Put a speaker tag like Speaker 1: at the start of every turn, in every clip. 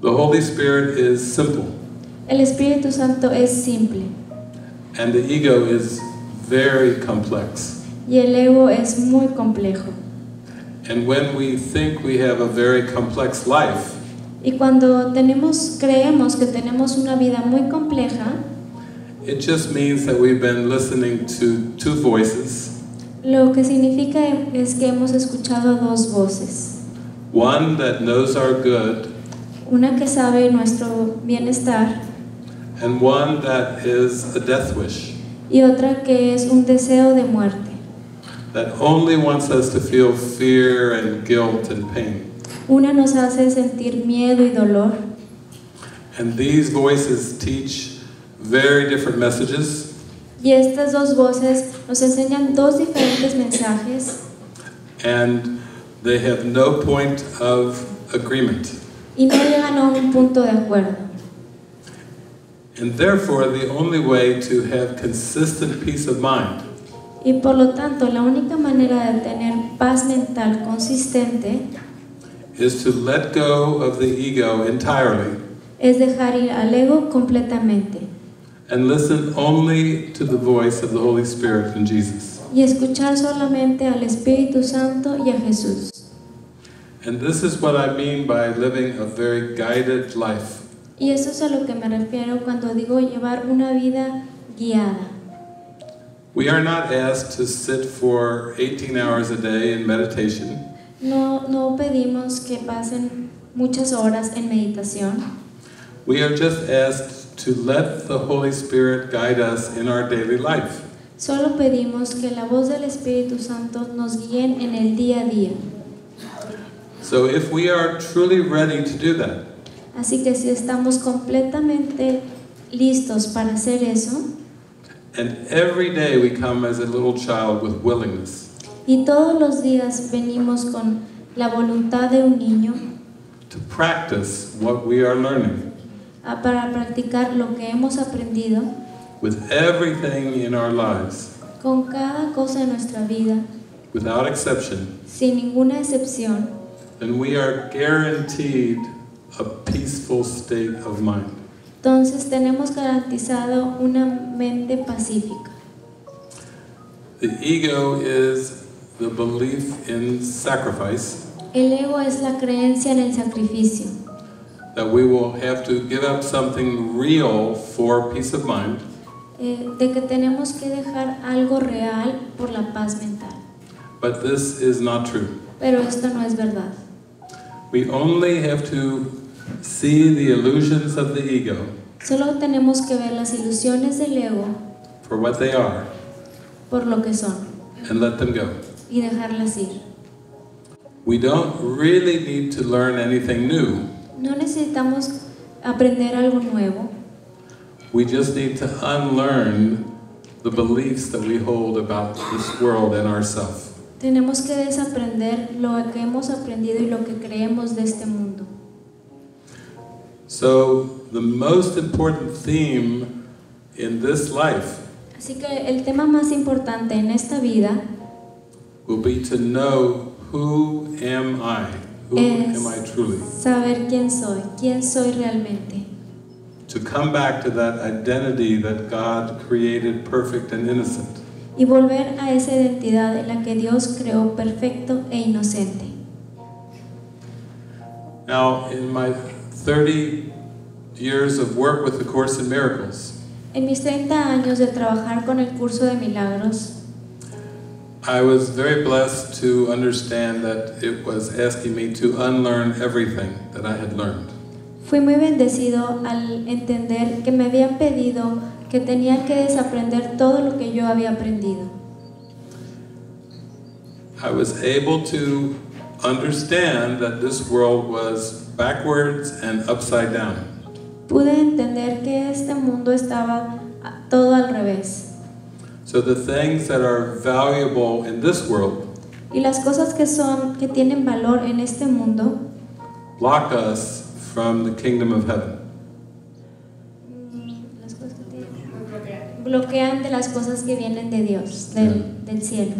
Speaker 1: The Holy Spirit is simple.
Speaker 2: El Espíritu Santo es simple.
Speaker 1: And the ego is very complex.
Speaker 2: Y el ego es muy complejo.
Speaker 1: And when we think we have a very complex life,
Speaker 2: Y cuando creemos que tenemos una vida muy compleja,
Speaker 1: it just means that we've been listening to two voices.
Speaker 2: lo que significa es que hemos escuchado a dos voces.
Speaker 1: One that knows our good,
Speaker 2: Una que sabe nuestro bienestar
Speaker 1: and one that is a death wish,
Speaker 2: y otra que es un deseo de muerte.
Speaker 1: that only wants us to feel fear and guilt and pain.
Speaker 2: Una nos hace sentir miedo y dolor.
Speaker 1: And these voices teach very different messages,
Speaker 2: Y estas dos voces nos enseñan dos diferentes mensajes
Speaker 1: and they have no point of agreement.
Speaker 2: y no llegan a un punto de acuerdo.
Speaker 1: And therefore, the only way to have consistent peace of mind
Speaker 2: Y por lo tanto, la única manera de tener paz mental consistente
Speaker 1: is to let go of the ego entirely
Speaker 2: es dejar ir al ego completamente
Speaker 1: and listen only to the voice of the Holy Spirit and Jesus.
Speaker 2: y escuchar solamente al Espíritu Santo y a Jesús.
Speaker 1: And this is what I mean by living a very guided life.
Speaker 2: Y eso es a lo que me refiero cuando digo llevar una vida guiada.
Speaker 1: We are not asked to sit for 18 hours a day in meditation.
Speaker 2: No pedimos que pasen muchas horas en meditación.
Speaker 1: We are just asked to let the Holy Spirit guide us in our daily life.
Speaker 2: Solo pedimos que la voz del Espíritu Santo nos guíe en el día a día.
Speaker 1: So if we are truly ready to do that,
Speaker 2: Así que si estamos completamente listos para hacer eso,
Speaker 1: and every day we come as a little child with willingness,
Speaker 2: y todos los días venimos con la voluntad de un niño
Speaker 1: to practice what we are learning,
Speaker 2: para practicar lo que hemos aprendido,
Speaker 1: with everything in our lives,
Speaker 2: con cada cosa de nuestra vida,
Speaker 1: without exception,
Speaker 2: sin ninguna excepción,
Speaker 1: then we are guaranteed a peaceful state of mind.
Speaker 2: entonces tenemos garantizado una mente pacífica.
Speaker 1: The ego is the belief in sacrifice,
Speaker 2: El ego es la creencia en el sacrificio,
Speaker 1: that we will have to give up something real for peace of mind,
Speaker 2: de que tenemos que dejar algo real por la paz mental.
Speaker 1: but this is not true.
Speaker 2: Pero esto no es verdad.
Speaker 1: We only have to see the illusions of the ego
Speaker 2: Solo tenemos que ver las ilusiones del ego
Speaker 1: for what they are
Speaker 2: por lo que son
Speaker 1: and let them go.
Speaker 2: y dejarlas ir.
Speaker 1: We don't really need to learn anything new.
Speaker 2: No necesitamos aprender algo nuevo.
Speaker 1: We just need to unlearn the beliefs that we hold about this world and ourselves.
Speaker 2: Tenemos que desaprender lo que hemos aprendido y lo que creemos de este mundo.
Speaker 1: So the most important theme in this life
Speaker 2: Así que el tema más importante en esta vida
Speaker 1: will be to know who am I? Who am I truly?
Speaker 2: saber quién soy realmente.
Speaker 1: To come back to that identity that God created perfect and innocent.
Speaker 2: Y volver a esa identidad en la que Dios creó perfecto e inocente.
Speaker 1: Now, in my 30 years of work with the Course in Miracles,
Speaker 2: En mis 30 años de trabajar con el curso de milagros,
Speaker 1: I was very blessed to understand that it was asking me to unlearn everything that I had learned.
Speaker 2: fui muy bendecido al entender que me habían pedido que tenía que desaprender todo lo que yo había aprendido.
Speaker 1: I was able to understand that this world was backwards and upside down.
Speaker 2: Pude entender que este mundo estaba todo al revés.
Speaker 1: So the things that are valuable in this world
Speaker 2: Y las cosas que tienen valor en este mundo
Speaker 1: block us from the kingdom of heaven.
Speaker 2: las cosas que bloquean de las cosas que vienen de Dios, del cielo.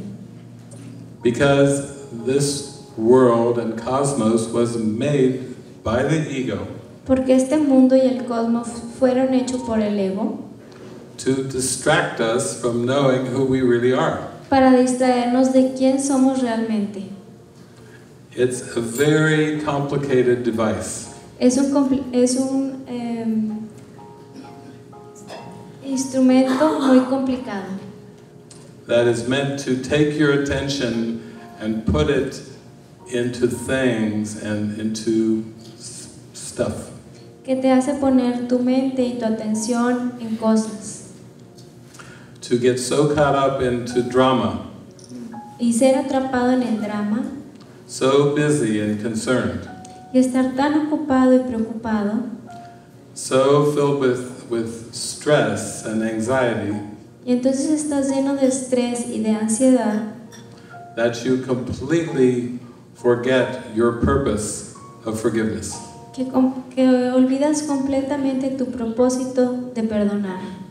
Speaker 1: Because this world and cosmos was made by the ego
Speaker 2: porque este mundo y el cosmos fueron hechos por el ego
Speaker 1: to distract us from knowing who we really are.
Speaker 2: para distraernos de quién somos realmente.
Speaker 1: It's a very complicated device.
Speaker 2: Es un instrumento muy complicado
Speaker 1: That is meant to take your attention and put it into things and into stuff.
Speaker 2: que te hace poner tu mente y tu atención en cosas
Speaker 1: To get so caught up into drama,
Speaker 2: y ser atrapado en el drama
Speaker 1: so busy and concerned,
Speaker 2: y estar tan ocupado y preocupado
Speaker 1: so filled with stress and anxiety
Speaker 2: y entonces estás lleno de estrés y de ansiedad
Speaker 1: that you completely forget your purpose of forgiveness.
Speaker 2: que olvidas completamente tu propósito de perdonar.